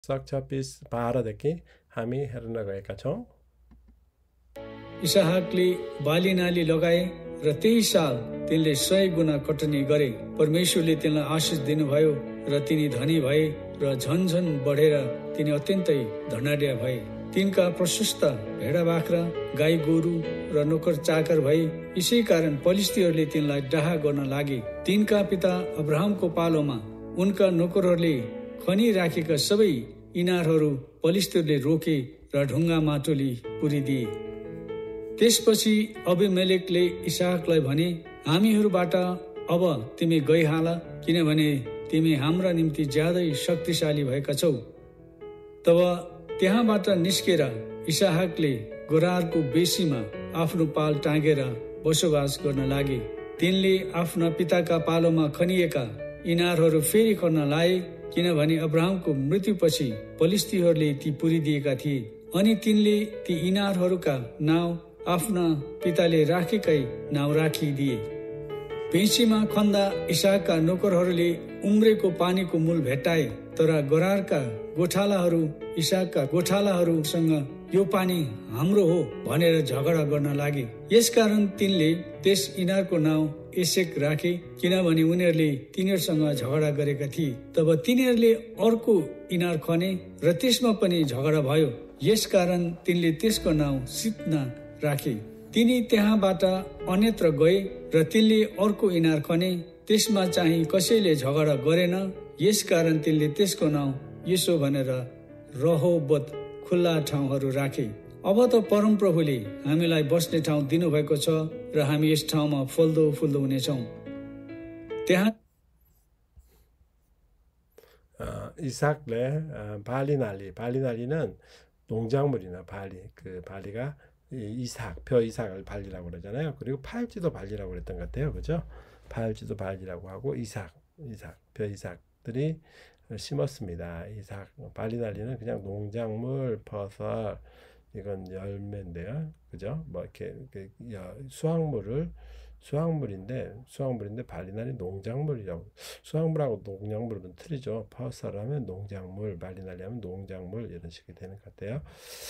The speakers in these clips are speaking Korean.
सक्छ 12 देखि हामी हेर्न गएका छौँ। इसहाकले बाली नाली लगाए र त्यही साल तिनले 100 गुणा कटनी गरे। परमेश्वरले तिनलाई आशीष दिनुभयो र तिनी धनी भए र झनझन बढेर तिनी अत्यन्तै धनाढ्य भए। तिनका प्रशस्त भेडा बाख्रा, गाई गोरु र नोकर चाकर भए। यसै कारण पलिस्तीहरूले तिनलाई डाहा गर्न लागे। तिनका पिता अब्राहमको पालोमा उनका नोकरहरूले खनी राखेका सबै इनारहरू पलिस्तीहरूले रोके र ढुङ्गा माटोले पुरिदिए। त्यसपछि अबीमेलेकले इसहाकलाई भने, हामीहरूबाट अब तिमी गइहाल, किनभने तिमी हाम्रा निम्ति ज्यादै शक्तिशाली भएका छौ। तब त्यहाँबाट निस्केर इसहाकले गोरारको बेसीमा आफ्नो पाल टाँगेर बसोबास गर्न लागे। तिनले आफ्ना पिताका पालोमा खनिएका इनारहरू फेरि खन्न लाए, किनभने अब्राहमको मृत्युपछि पलिस्तीहरूले ती पुरिदिएका थिए। अनि तिनले ती इनारहरूका नाउँ आफ्ना पिताले राखेकै नाउँ राखिदिए। पेँसीमा खन्दा इसहाकका नोकरहरूले उम्रेको पानीको मूल भेट्टाए, तर गोरारका गोठालाहरू इसहाकका गोठालाहरूसँग यो पानी हाम्रो हो भनेर झगडा गर्न लागे। यसकारण तिनले त्यस इनारको नाउँ एसेक राखे, किनभने उनीहरूले तिनीहरूसँग झगडा गरेका थिए। तब तिनीहरूले अर्को इनार खने र त्यसमा पनि झगडा भयो। यसकारण तिनले त्यसको नाउँ सित्ना राखे। तिनी त्यहाँबाट अन्यत्र गए र तिनले अर्को इनार खने, त्यसमा चाहिँ कसैले झगडा गरेन। यसकारण तिनले त्यसको नाउँ यसो भनेर रहोबोत खुल्ला ठाउँहरू राखे। अब त परमप्रभुले हामीलाई बस्ने ठाउँ दिनुभएको छ र हामी यस ठाउँमा फल्दो फुल्दो हुनेछौँ। त्यहाँ 이삭래 발리나리는 농작물이나 그 발리가 벼 이삭을 발리라고 그러잖아요. 그리고 파일지도 발리라고 그랬던 것 같아요. 그죠? 파일지도 발리라고 하고 벼 이삭들이 심었습니다. 발리나리는 그냥 농작물, 버섯, 이건 열매인데요. 그죠? 뭐 이렇게 수확물인데 발리나리 농작물이라고. 수확물하고 농작물은 틀리죠. 버섯 하면 농작물, 발리나리 하면 농작물, 이런 식이 되는 것 같아요.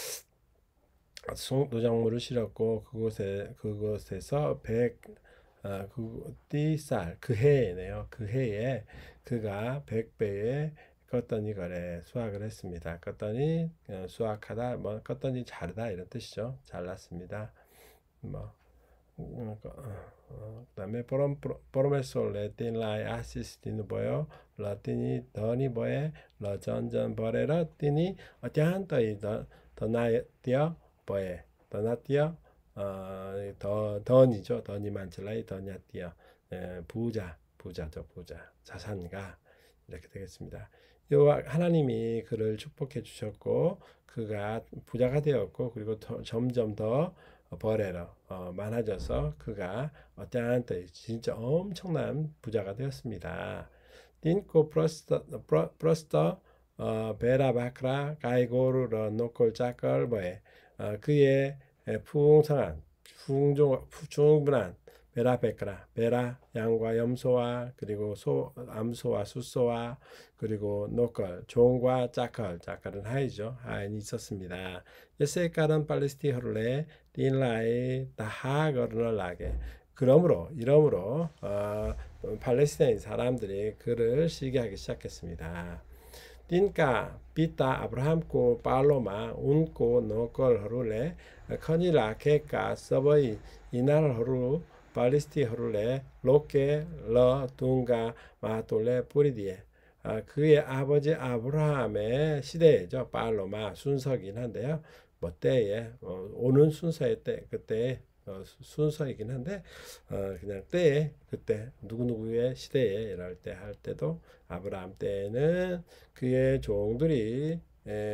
농작물을 실었고 그곳에서 100띠 그 해에네요. 그 해에 그가 100배의 껐더니 거래 수확을 했습니다. 껐더니 수확하다, 뭐 껐더니 자르다, 이런 뜻이죠. 잘랐습니다. 그다음에 프로메솔레 틴라이 아시스티는 보여 라틴이 더니 보에 러전전 버레라 틴이 어떠한 더 나티어 보에 더 나티어 더니죠. 더니 만칠라이 더냐티어 부자죠. 자산가, 이렇게 되겠습니다. 여호와 하나님이 그를 축복해 주셨고 그가 부자가 되었고, 그리고 점점 더 버레러 많아져서 그가 어떠한 진짜 엄청난 부자가 되었습니다. 틴코 프로스터 베라바크라 가이고르 노콜 짜컬 뭐에 그의 풍성한 충분한 베라 양과 염소와 그리고 암소와 숫소와 그리고 노컬 종과 짜컬은 하이죠. 하인이 있었습니다. 예세깔은 팔레스티 허를레 틴라이 다하거르널 라게. 이러므로 팔레스타인 사람들이 그를 시기하기 시작했습니다. 틴까 피타 아브라함코 팔로마 운코 노컬 허룰레 커니라케까 서버이 이날 허루 팔레스티 허룰레 로케 러 둥가 마톨레 뿌리디에. 그의 아버지 아브라함의 시대죠. 팔로마 순서긴 한데요. 뭐 때에 오는 순서의 때, 그때 순서이긴 한데 그냥 때에 그때 누구누구의 시대에 이럴 때 할 때도 아브라함 때에는 그의 종들이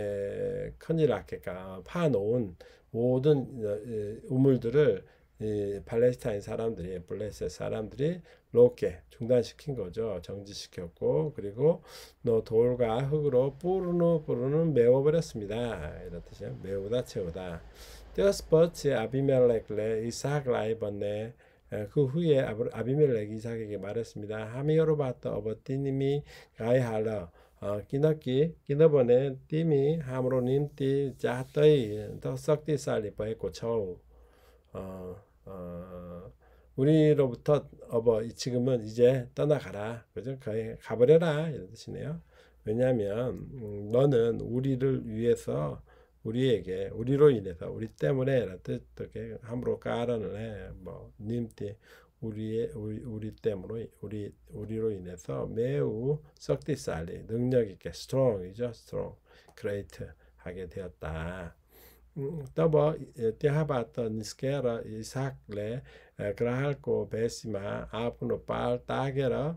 커니라케가 파놓은 모든 우물들을 팔레스타인 사람들이 블레셋 사람들이 로케 중단시킨 거죠. 정지시켰고, 그리고 돌과 흙으로 뿌르는 메워버렸습니다. 이런 뜻이에요. 메우다 채우다. 데어스퍼츠 아비멜렉레 이삭 라이번네. 그 후에 아비멜렉 이삭에게 말했습니다. 하미여로바터 어버티님이 가이할러 끼너번에 띠미 함으로님 띠 짜떠이 더 썩디 쌀리 버했고 처우 우리로부터 지금은 이제 떠나가라. 그죠? 거기 가버려라. 이런 뜻이네요. 왜냐하면 너는 우리를 위해서 우리로 인해서 우리 때문에 라는 뜻 함부로 깔아는 해. 뭐 님띠 우리 때문에 우리로 인해서 매우 썩디살리 능력 있게 strong이죠. strong, great 하게 되었다. Dopo ti ha fatto nischiera Isaac le gralco besima apno pal tagera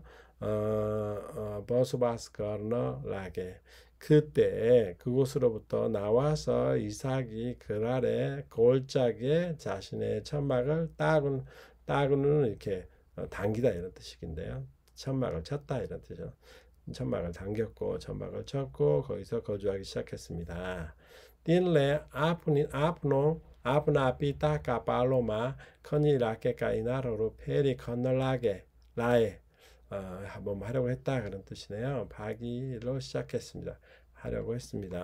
버수바스거너 라게 그때 그곳으로부터 나와서 이삭이 그랄의 골짜기에 자신의 천막을 따구는 이렇게 당기다 이런 뜻인데요. 천막을 쳤다 이런 뜻이죠. 천막을 당겼고 천막을 쳤고 거기서 거주하기 시작했습니다. 딘레 아프나 피타카 팔로마 커니라케카 이나로로 페리 건널라게 라에 한번 하려고 했다 그런 뜻이네요. 파기로 시작했습니다. 파려고 했습니다.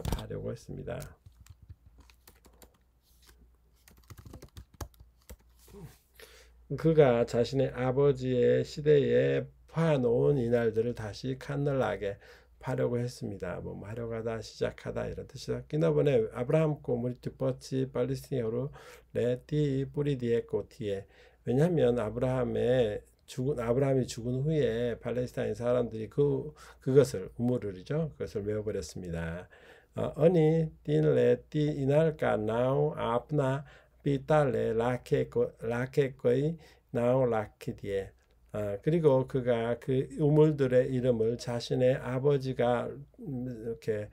그가 자신의 아버지의 시대에 파놓은 이날들을 다시 칸널라게 파려고 했습니다. 뭐 하려고 하다 시작하다 이런 뜻이다. 기나번에 아브라함고 무리투버치 팔레스티나로 레티 뿌리디에 꼬티에 왜냐하면 아브라함이 죽은 후에 팔레스타인 사람들이 그것을 우물을이죠. 그것을 메워버렸습니다. 어니 틴레티 이날까 나우 아프나 피탈레 라케거이 나우 라키디에 그리고 그가 그 우물들의 이름을 자신의 아버지가 이렇게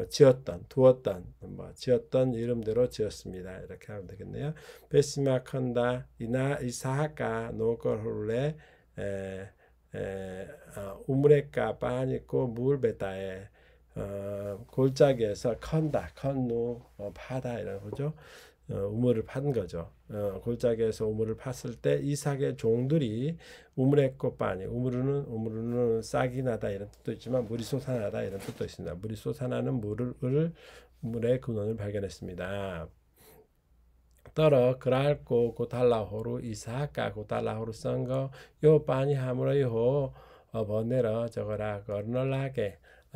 지었던 이름대로 지었습니다. 이렇게 하면 되겠네요. 베시마컨다 이사하까 노거홀레 우물에까 빠니고 물베다에 골짜기에서 컨누 파다 이런 거죠. 우물을 판 거죠. 골짜기에서 우물을 팠을 때 이삭의 종들이 우물의 꽃바니 우물은 싹이 나다 이런 뜻도 있지만 물이 솟아나다 이런 뜻도 있습니다. 물이 솟아나는 물의 근원을 발견했습니다. 떨어 그랄고 고달라호루 이삭과 고달라호루 썬거 요 바니 하무라요 번내러 저거라 거널라게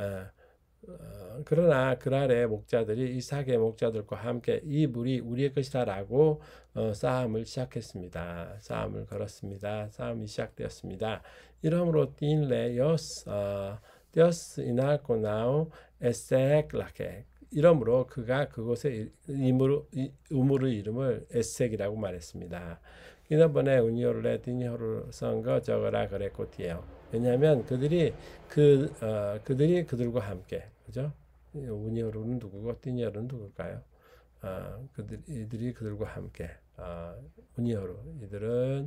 그러나 그랄의 목자들이 이삭의 목자들과 함께 이 물이 우리의 것이다라고 싸움을 시작했습니다. 싸움을 걸었습니다. 싸움이 시작되었습니다. 이러므로 틴레 띄어스 이날고 나우 에섹라케 이러므로 그가 그곳의 우물의 이름을 에섹이라고 말했습니다. 이번에 운이오르레 디니호르 선거 저거라 그랬고 뒤에요. 왜냐하면 그들과 함께 그죠? 운이오르는 누구고 디니오르는 누굴까요? 이들이 그들과 함께 운이오르 이들은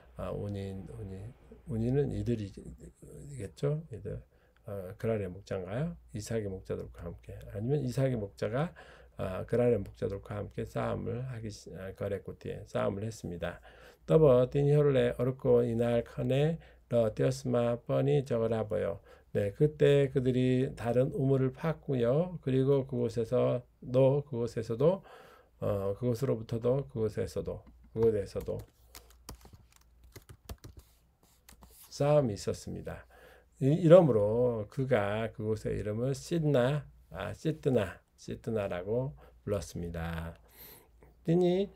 운이는 이들이겠죠? 이들 그랄의 목자인가요? 이삭의 목자들과 함께 아니면 이삭의 목자가 그랄의 목자들과 함께 싸움을 거랬고 뒤에 싸움을 했습니다. 더버 디니호르레 어렵고 이날 커네 띄었으마 뻔히 저거라버요. 네, 그때 그들이 다른 우물을 팠고요. 그리고 그곳에서도 그곳에서도 싸움이 있었습니다. 이러므로 그가 그곳의 이름을 시트나라고 불렀습니다. 띠니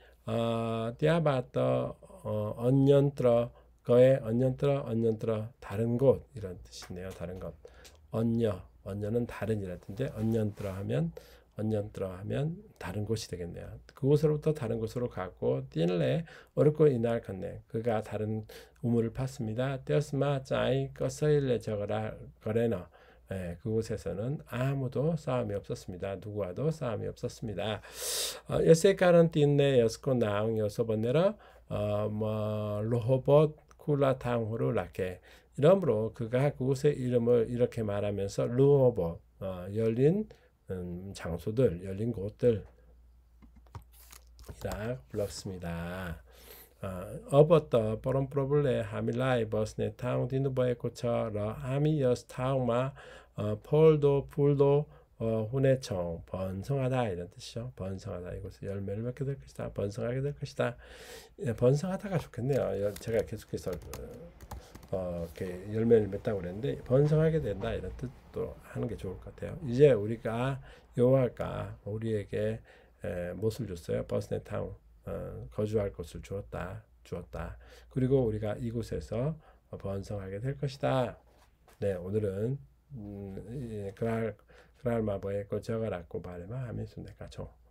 띠아바터 언년트러 거에 언년트러 다른 곳 이런 뜻이네요. 다른 것. 언녀는 다른이라는 뜻인데 언년트러 하면 다른 곳이 되겠네요. 그곳으로부터 다른 곳으로 가고 띠를레 어렵고 이날 갔네. 그가 다른 우물을 팠습니다. 떼었으마 짜이 꺼서일레 저거라 거래너. 그곳에서는 아무도 싸움이 없었습니다. 누구와도 싸움이 없었습니다. 여세카는 띠네 여스코 나웅 여서번내러 로호봇 쿨라탕호르 라케 이러므로 그가 그곳의 이름을 이렇게 말하면서 루호봇 열린 장소들 열린 곳들이라 불렀습니다. 어버터 뽀론 프로블레 하밀라이 버스네 타운 디누버에 고쳐러 하미여스 타운마 폴도 풀도 후네청 번성하다 이런 뜻이죠. 번성하다 이것은 열매를 맺게 될 것이다. 번성하게 될 것이다. 번성하다가 좋겠네요. 제가 계속해서 이렇게 열매를 맺다고 그랬는데 번성하게 된다 이런 뜻도 하는 게 좋을 것 같아요. 이제 우리가 여호와가 우리에게 무엇을 줬어요? 버스네 타운 거주할 곳을 주었다. 그리고 우리가 이곳에서 번성하게 될 것이다. 네, 오늘은 그랄 마버의 거저가라고 말해마 하면서 내가 좀